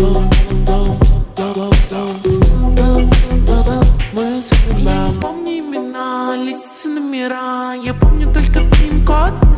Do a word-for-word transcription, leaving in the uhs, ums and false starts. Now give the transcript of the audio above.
Мы запомним имена, лица, номера. Я помню только пин-код.